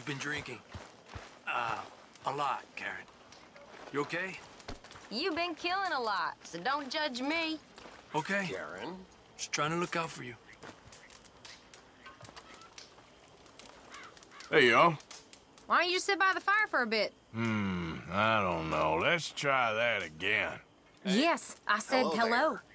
been drinking. A lot, Karen. You okay? You've been killing a lot, so don't judge me. Okay. Karen? Just trying to look out for you. Hey, y'all. Why don't you sit by the fire for a bit? I don't know. Let's try that again. Yes, I said hello. Hello there.